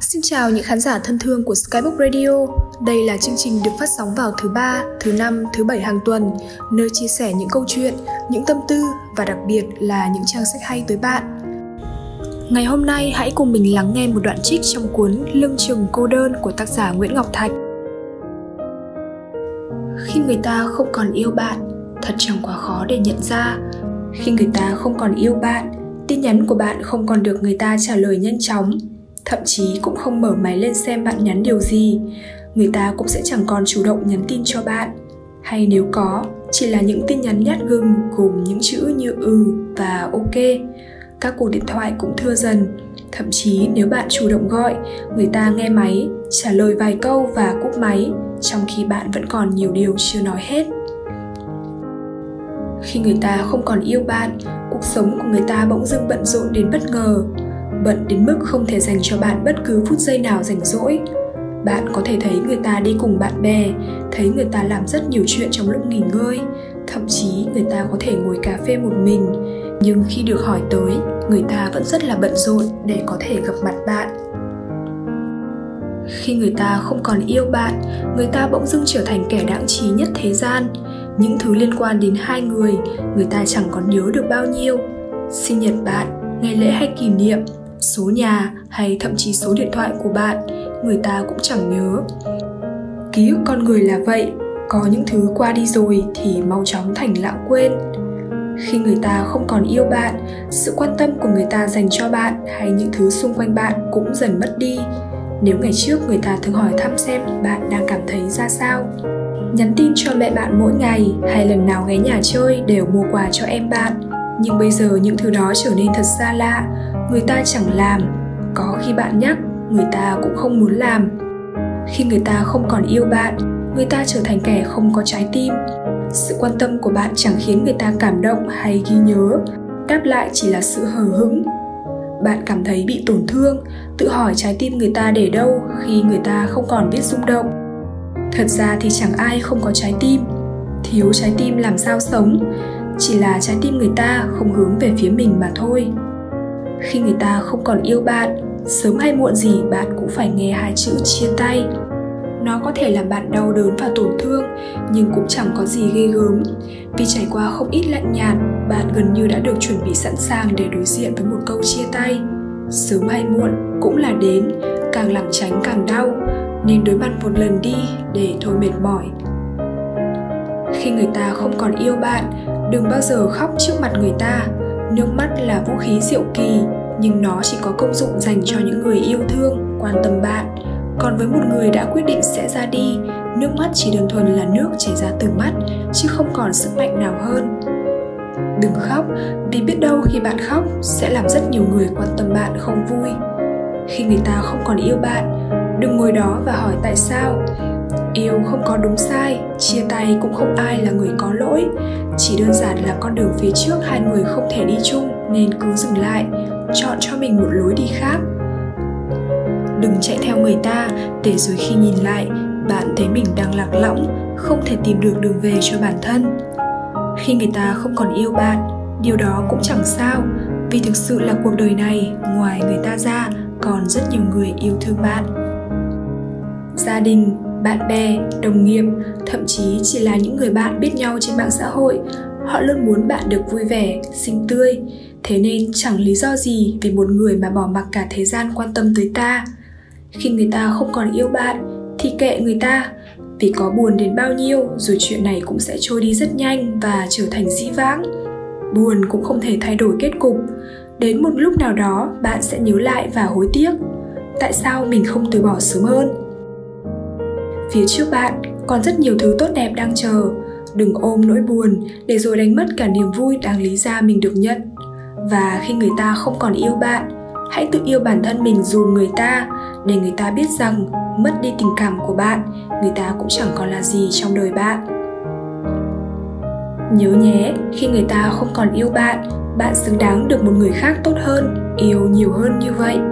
Xin chào những khán giả thân thương của Skybook Radio. Đây là chương trình được phát sóng vào thứ 3, thứ 5, thứ 7 hàng tuần, nơi chia sẻ những câu chuyện, những tâm tư và đặc biệt là những trang sách hay tới bạn. Ngày hôm nay hãy cùng mình lắng nghe một đoạn trích trong cuốn Lưng chừng cô đơn của tác giả Nguyễn Ngọc Thạch. Khi người ta không còn yêu bạn, thật chẳng quá khó để nhận ra. Khi người ta không còn yêu bạn, tin nhắn của bạn không còn được người ta trả lời nhanh chóng, thậm chí cũng không mở máy lên xem bạn nhắn điều gì. Người ta cũng sẽ chẳng còn chủ động nhắn tin cho bạn. Hay nếu có, chỉ là những tin nhắn nhát gừng gồm những chữ như và ok. Các cuộc điện thoại cũng thưa dần. Thậm chí nếu bạn chủ động gọi, người ta nghe máy, trả lời vài câu và cúp máy, trong khi bạn vẫn còn nhiều điều chưa nói hết. Khi người ta không còn yêu bạn, cuộc sống của người ta bỗng dưng bận rộn đến bất ngờ. Bận đến mức không thể dành cho bạn bất cứ phút giây nào rảnh rỗi. Bạn có thể thấy người ta đi cùng bạn bè, thấy người ta làm rất nhiều chuyện trong lúc nghỉ ngơi, thậm chí người ta có thể ngồi cà phê một mình. Nhưng khi được hỏi tới, người ta vẫn rất là bận rộn để có thể gặp mặt bạn. Khi người ta không còn yêu bạn, người ta bỗng dưng trở thành kẻ đãng trí nhất thế gian. Những thứ liên quan đến hai người, người ta chẳng còn nhớ được bao nhiêu. Sinh nhật bạn, ngày lễ hay kỷ niệm, số nhà hay thậm chí số điện thoại của bạn, người ta cũng chẳng nhớ. Ký ức con người là vậy, có những thứ qua đi rồi thì mau chóng thành lãng quên. Khi người ta không còn yêu bạn, sự quan tâm của người ta dành cho bạn hay những thứ xung quanh bạn cũng dần mất đi. Nếu ngày trước người ta thường hỏi thăm xem bạn đang cảm thấy ra sao, nhắn tin cho mẹ bạn mỗi ngày hay lần nào ghé nhà chơi đều mua quà cho em bạn, nhưng bây giờ những thứ đó trở nên thật xa lạ, người ta chẳng làm. Có khi bạn nhắc, người ta cũng không muốn làm. Khi người ta không còn yêu bạn, người ta trở thành kẻ không có trái tim. Sự quan tâm của bạn chẳng khiến người ta cảm động hay ghi nhớ, đáp lại chỉ là sự hờ hững. Bạn cảm thấy bị tổn thương, tự hỏi trái tim người ta để đâu khi người ta không còn biết rung động. Thật ra thì chẳng ai không có trái tim. Thiếu trái tim làm sao sống, chỉ là trái tim người ta không hướng về phía mình mà thôi. Khi người ta không còn yêu bạn, sớm hay muộn gì bạn cũng phải nghe hai chữ chia tay. Nó có thể làm bạn đau đớn và tổn thương, nhưng cũng chẳng có gì ghê gớm. Vì trải qua không ít lạnh nhạt, bạn gần như đã được chuẩn bị sẵn sàng để đối diện với một câu chia tay. Sớm hay muộn cũng là đến, càng lảng tránh càng đau, nên đối mặt một lần đi để thôi mệt mỏi. Khi người ta không còn yêu bạn, đừng bao giờ khóc trước mặt người ta. Nước mắt là vũ khí diệu kỳ, nhưng nó chỉ có công dụng dành cho những người yêu thương, quan tâm bạn. Còn với một người đã quyết định sẽ ra đi, nước mắt chỉ đơn thuần là nước chảy ra từ mắt, chứ không còn sức mạnh nào hơn. Đừng khóc, vì biết đâu khi bạn khóc sẽ làm rất nhiều người quan tâm bạn không vui. Khi người ta không còn yêu bạn, đừng ngồi đó và hỏi tại sao. Yêu không có đúng sai, chia tay cũng không ai là người có lỗi. Chỉ đơn giản là con đường phía trước hai người không thể đi chung nên cứ dừng lại, chọn cho mình một lối đi khác. Đừng chạy theo người ta để rồi khi nhìn lại, bạn thấy mình đang lạc lõng, không thể tìm được đường về cho bản thân. Khi người ta không còn yêu bạn, điều đó cũng chẳng sao, vì thực sự là cuộc đời này, ngoài người ta ra, còn rất nhiều người yêu thương bạn. Gia đình, bạn bè, đồng nghiệp, thậm chí chỉ là những người bạn biết nhau trên mạng xã hội, họ luôn muốn bạn được vui vẻ, xinh tươi. Thế nên chẳng lý do gì vì một người mà bỏ mặc cả thế gian quan tâm tới ta. Khi người ta không còn yêu bạn thì kệ người ta, vì có buồn đến bao nhiêu rồi chuyện này cũng sẽ trôi đi rất nhanh và trở thành dĩ vãng. Buồn cũng không thể thay đổi kết cục. Đến một lúc nào đó bạn sẽ nhớ lại và hối tiếc. Tại sao mình không từ bỏ sớm hơn? Phía trước bạn còn rất nhiều thứ tốt đẹp đang chờ. Đừng ôm nỗi buồn để rồi đánh mất cả niềm vui đáng lý ra mình được nhận. Và khi người ta không còn yêu bạn, hãy tự yêu bản thân mình dùm người ta, để người ta biết rằng mất đi tình cảm của bạn, người ta cũng chẳng còn là gì trong đời bạn. Nhớ nhé, khi người ta không còn yêu bạn, bạn xứng đáng được một người khác tốt hơn, yêu nhiều hơn như vậy.